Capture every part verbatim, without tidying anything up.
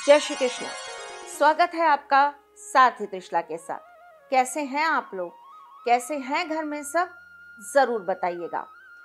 जय श्री कृष्ण। स्वागत है आपका सारथी त्रिशला के साथ। कैसे हैं आप लोग? कैसे हैं घर में सब? जरूर बताइएगा।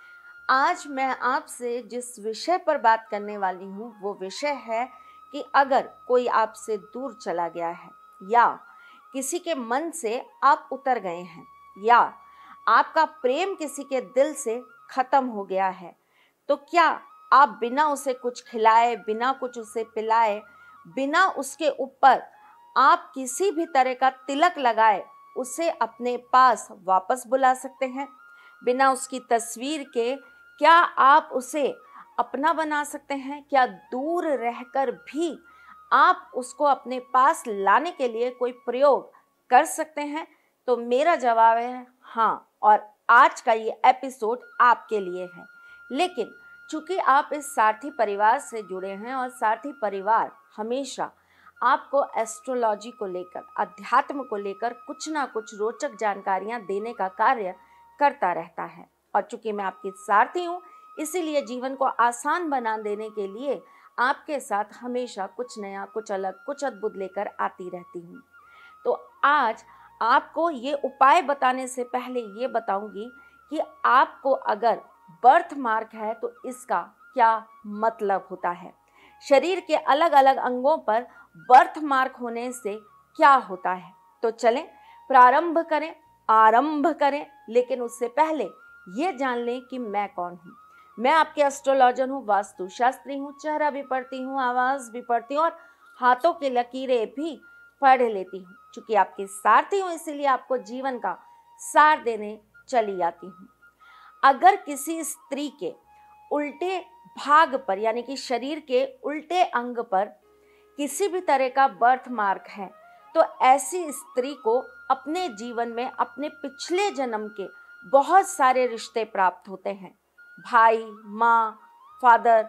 आज मैं आपसे जिस विषय पर बात करने वाली हूँ वो विषय है कि अगर कोई आपसे दूर चला गया है या किसी के मन से आप उतर गए हैं या आपका प्रेम किसी के दिल से खत्म हो गया है, तो क्या आप बिना उसे कुछ खिलाए, बिना कुछ उसे पिलाए, बिना उसके ऊपर आप किसी भी तरह का तिलक लगाए उसे अपने पास वापस बुला सकते हैं? बिना उसकी तस्वीर के क्या आप उसे अपना बना सकते हैं? क्या दूर रहकर भी आप उसको अपने पास लाने के लिए कोई प्रयोग कर सकते हैं? तो मेरा जवाब है हाँ, और आज का ये एपिसोड आपके लिए है। लेकिन चूंकि आप इस सारथी परिवार से जुड़े हैं और सारथी परिवार हमेशा आपको एस्ट्रोलॉजी को लेकर, अध्यात्म को लेकर कुछ ना कुछ रोचक जानकारियां देने का कार्य करता रहता है, और चूंकि मैं आपकी सारथी हूं इसीलिए जीवन को आसान बना देने के लिए आपके साथ हमेशा कुछ नया, कुछ अलग, कुछ अद्भुत लेकर आती रहती हूँ। तो आज आपको ये उपाय बताने से पहले ये बताऊंगी कि आपको अगर बर्थ मार्क है तो इसका क्या मतलब होता है। शरीर के अलग अलग अंगों पर बर्थ मार्क होने से क्या होता है। तो चलें प्रारंभ करें, आरंभ करें। लेकिन उससे पहले ये जान लें कि मैं कौन हूँ। मैं आपके एस्ट्रोलॉजर हूँ, वास्तु शास्त्री हूँ, चेहरा भी पढ़ती हूँ, आवाज़ भी पढ़ती हूँ और हाथों की लकीरें भी पढ़ लेती हूँ। चूंकि आपकी सारथी हूँ इसीलिए आपको जीवन का सार देने चली आती हूँ। अगर किसी स्त्री के उल्टे भाग पर यानी कि शरीर के उल्टे अंग पर किसी भी तरह का बर्थ मार्क है तो ऐसी स्त्री को अपने जीवन में अपने पिछले जन्म के बहुत सारे रिश्ते प्राप्त होते हैं। भाई, माँ, फादर,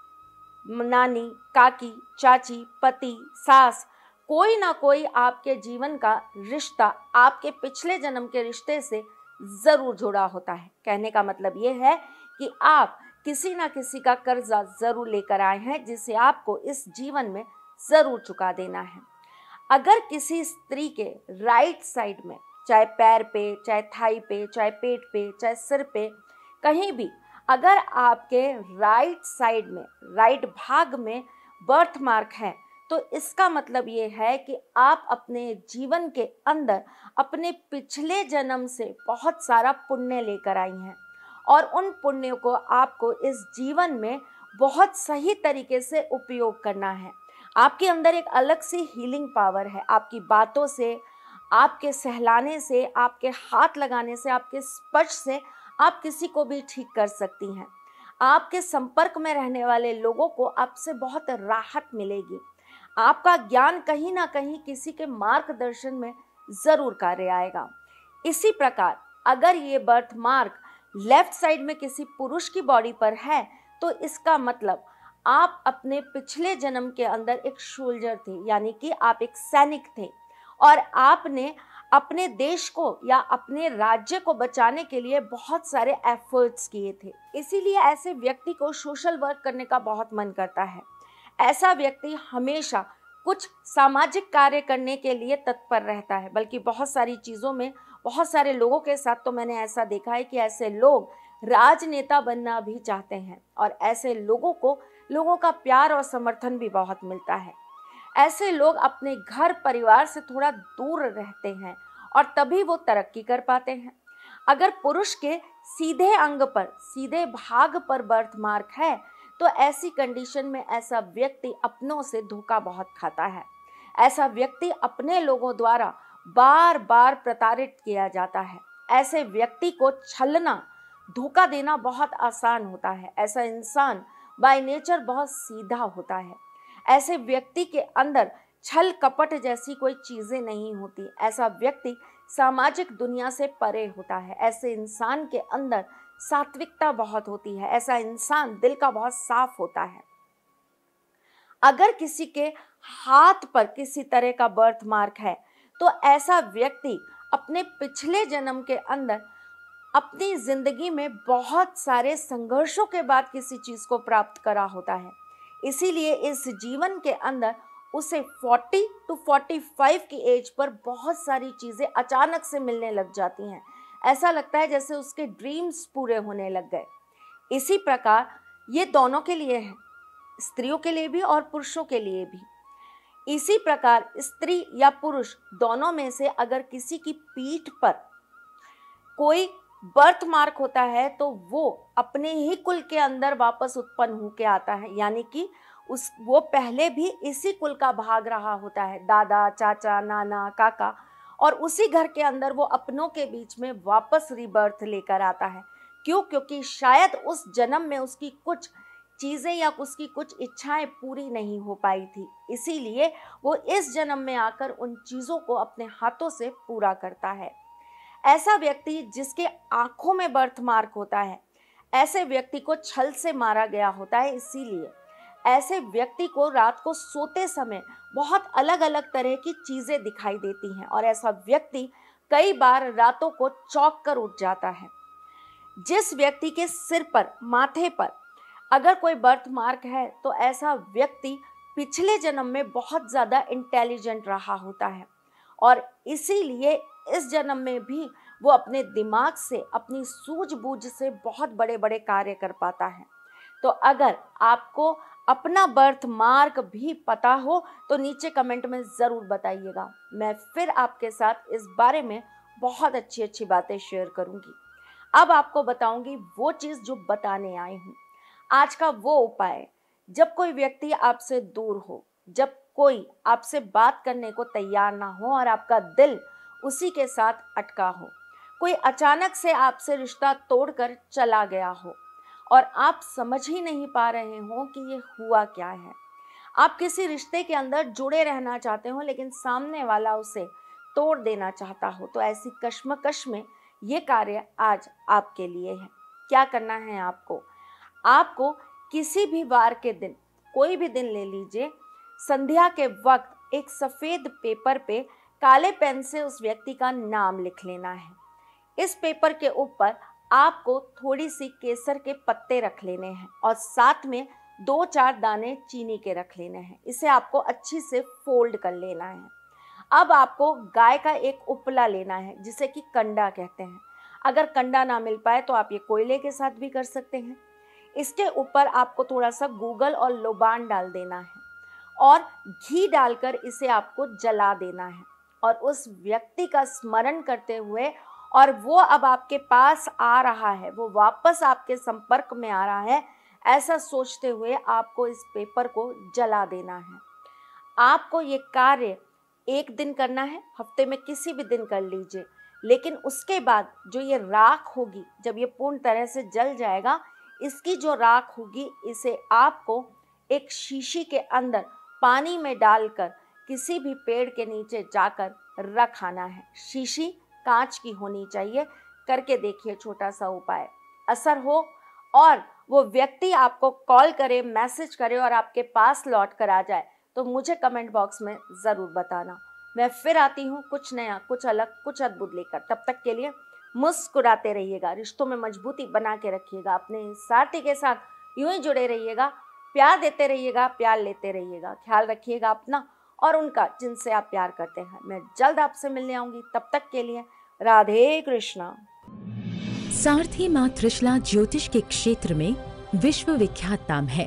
नानी, काकी, चाची, पति, सास, कोई ना कोई आपके जीवन का रिश्ता आपके पिछले जन्म के रिश्ते से जरूर जुड़ा होता है। कहने का मतलब ये है कि आप किसी ना किसी का कर्जा जरूर लेकर आए हैं जिसे आपको इस जीवन में जरूर चुका देना है। अगर किसी स्त्री के राइट साइड में, चाहे पैर पे, चाहे थाई पे, चाहे पेट पे, चाहे सिर पे, कहीं भी अगर आपके राइट साइड में, राइट भाग में बर्थ मार्क है तो इसका मतलब ये है कि आप अपने जीवन के अंदर अपने पिछले जन्म से बहुत सारा पुण्य लेकर आई हैं और उन पुण्यों को आपको इस जीवन में बहुत सही तरीके से उपयोग करना है। आपके अंदर एक अलग सी हीलिंग पावर है। आपकी बातों से, आपके सहलाने से, आपके हाथ लगाने से, आपके स्पर्श से आप किसी को भी ठीक कर सकती हैं। आपके संपर्क में रहने वाले लोगों को आपसे बहुत राहत मिलेगी। आपका ज्ञान कहीं ना कहीं किसी के मार्गदर्शन में जरूर कार्य आएगा। इसी प्रकार अगर ये बर्थ मार्क लेफ्ट साइड में किसी पुरुष की बॉडी पर है तो इसका मतलब आप अपने पिछले जन्म के अंदर एक सोल्जर थे, यानी कि आप एक सैनिक थे और आपने अपने देश को या अपने राज्य को बचाने के लिए बहुत सारे एफर्ट्स किए थे। इसीलिए ऐसे व्यक्ति को सोशल वर्क करने का बहुत मन करता है। ऐसा व्यक्ति हमेशा कुछ सामाजिक कार्य करने के लिए तत्पर रहता है। बल्कि बहुत सारी चीज़ों में, बहुत सारे लोगों के साथ तो मैंने ऐसा देखा है कि ऐसे लोग राजनेता बनना भी चाहते हैं और ऐसे लोगों को लोगों का प्यार और समर्थन भी बहुत मिलता है। ऐसे लोग अपने घर परिवार से थोड़ा दूर रहते हैं और तभी वो तरक्की कर पाते हैं। अगर पुरुष के सीधे अंग पर, सीधे भाग पर बर्थ मार्क है तो ऐसी कंडीशन में ऐसा व्यक्ति अपनों से धोखा बहुत खाता है। ऐसा व्यक्ति अपने लोगों द्वारा बार बार प्रताड़ित किया जाता है। ऐसे व्यक्ति को छलना, धोखा देना बहुत आसान होता है। ऐसा इंसान बाय नेचर बहुत सीधा होता है। ऐसे व्यक्ति के अंदर छल कपट जैसी कोई चीजें नहीं होती। ऐसा व्यक्ति सामाजिक दुनिया से परे होता है। ऐसे इंसान के अंदर सात्विकता बहुत होती है। ऐसा इंसान दिल का बहुत साफ होता है। अगर किसी के हाथ पर किसी तरह का बर्थ मार्क है तो ऐसा व्यक्ति अपने पिछले जन्म के अंदर अपनी जिंदगी में बहुत सारे संघर्षों के बाद किसी चीज को प्राप्त करा होता है। इसीलिए इस जीवन के अंदर उसे चालीस टू पैंतालीस की एज पर बहुत सारी चीज़ें अचानक से मिलने लग जाती हैं। ऐसा लगता है जैसे उसके ड्रीम्स पूरे होने लग गए। इसी प्रकार ये दोनों के लिए है, स्त्रियों के लिए भी और पुरुषों के लिए भी। इसी प्रकार स्त्री या पुरुष दोनों में से अगर किसी की पीठ पर कोई बर्थ मार्क होता है तो वो अपने ही कुल के अंदर वापस उत्पन्न होके आता है, यानी कि उस वो पहले भी इसी कुल का भाग रहा होता है, दादा, चाचा, नाना, काका, और उसी घर के अंदर वो अपनों के बीच में वापस रीबर्थ लेकर आता है। क्यों? क्योंकि शायद उस जन्म में उसकी कुछ चीज़ें या उसकी कुछ इच्छाएं पूरी नहीं हो पाई थी, इसीलिए वो इस जन्म में आकर उन चीज़ों को अपने हाथों से पूरा करता है। ऐसा व्यक्ति जिसके आँखों में बर्थ मार्क होता है, ऐसे व्यक्ति को छल से मारा गया होता है, इसीलिए ऐसे व्यक्ति को रात को सोते समय बहुत अलग अलग तरह की चीज़ें दिखाई देती हैं और ऐसा व्यक्ति कई बार रातों को चौंक कर उठ जाता है। जिस व्यक्ति के सिर पर, माथे पर अगर कोई बर्थ मार्क है तो ऐसा व्यक्ति पिछले जन्म में बहुत ज़्यादा इंटेलिजेंट रहा होता है और इसीलिए इस जन्म में भी वो अपने दिमाग से, अपनी सूझबूझ से बहुत बड़े बड़े कार्य कर पाता है। तो अगर आपको अपना बर्थ मार्क भी पता हो तो नीचे कमेंट में ज़रूर बताइएगा। मैं फिर आपके साथ इस बारे में बहुत अच्छी अच्छी बातें शेयर करूंगी। अब आपको बताऊंगी वो चीज़ जो बताने आई हूँ। आज का वो उपाय, जब कोई व्यक्ति आपसे दूर हो, जब कोई आपसे बात करने को तैयार ना हो और आपका दिल उसी के साथ अटका हो, कोई अचानक से आपसे रिश्ता तोड़कर चला गया हो और आप समझ ही नहीं पा रहे हो कि ये हुआ क्या है। आप किसी रिश्ते के अंदर जुड़े रहना चाहते हो लेकिन सामने वाला उसे तोड़ देना चाहता हो, तो ऐसी कश्मकश में ये कार्य आज आपके लिए है। क्या करना है आपको? आपको किसी भी वार के दिन, कोई भी दिन ले लीजिए, संध्या के वक्त एक सफ़ेद पेपर पे काले पेन से उस व्यक्ति का नाम लिख लेना है। इस पेपर के ऊपर आपको थोड़ी सी केसर के पत्ते रख लेने हैं और साथ में दो चार दाने चीनी के रख लेने हैं। इसे आपको अच्छी से फोल्ड कर लेना है। अब आपको गाय का एक उपला लेना है जिसे कि कंडा कहते हैं। अगर कंडा ना मिल पाए तो आप ये कोयले के साथ भी कर सकते हैं। इसके ऊपर आपको थोड़ा सा गूगल और लोबान डाल देना है और घी डालकर इसे आपको जला देना है और उस व्यक्ति का स्मरण करते हुए, और वो अब आपके पास आ रहा है, वो वापस आपके संपर्क में आ रहा है, ऐसा सोचते हुए आपको इस पेपर को जला देना है। आपको ये कार्य एक दिन करना है, हफ्ते में किसी भी दिन कर लीजिए, लेकिन उसके बाद जो ये राख होगी, जब ये पूर्ण तरह से जल जाएगा, इसकी जो राख होगी इसे आपको एक शीशी के अंदर पानी में डालकर किसी भी पेड़ के नीचे जाकर रख आना है। शीशी कांच की होनी चाहिए। करके देखिए, छोटा सा उपाय असर हो और वो व्यक्ति आपको कॉल करे, मैसेज करे और आपके पास लौट कर आ जाए तो मुझे कमेंट बॉक्स में ज़रूर बताना। मैं फिर आती हूँ कुछ नया, कुछ अलग, कुछ अद्भुत लेकर। तब तक के लिए मुस्कुराते रहिएगा, रिश्तों में मजबूती बना के रखिएगा, अपने साथी के साथ यूं ही जुड़े रहिएगा, प्यार देते रहिएगा, प्यार लेते रहिएगा। ख्याल रखिएगा अपना और उनका जिनसे आप प्यार करते हैं। मैं जल्द आपसे मिलने आऊंगी। तब तक के लिए राधे कृष्णा। सारथी मां त्रिशला ज्योतिष के क्षेत्र में विश्व विख्यात नाम है।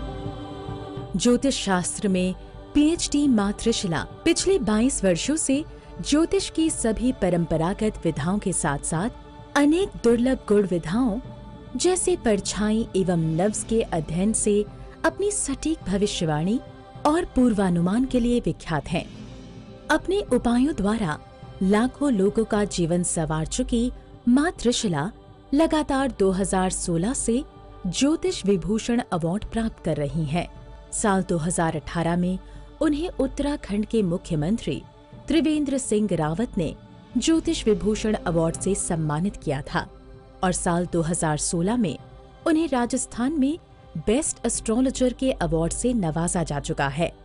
ज्योतिष शास्त्र में पीएचडी मां त्रिशला पिछले बाईस वर्षों से ज्योतिष की सभी परंपरागत विधाओं के साथ साथ अनेक दुर्लभ गुण विधाओं जैसे परछाई एवं नव्स के अध्ययन से अपनी सटीक भविष्यवाणी और पूर्वानुमान के लिए विख्यात हैं। अपने उपायों द्वारा लाखों लोगों का जीवन संवार चुकी मां त्रिशला लगातार दो हज़ार सोलह से ज्योतिष विभूषण अवार्ड प्राप्त कर रही हैं। साल दो हज़ार अठारह में उन्हें उत्तराखंड के मुख्यमंत्री त्रिवेंद्र सिंह रावत ने ज्योतिष विभूषण अवार्ड से सम्मानित किया था और साल दो हज़ार सोलह में उन्हें राजस्थान में बेस्ट एस्ट्रोलॉजर के अवार्ड से नवाजा जा चुका है।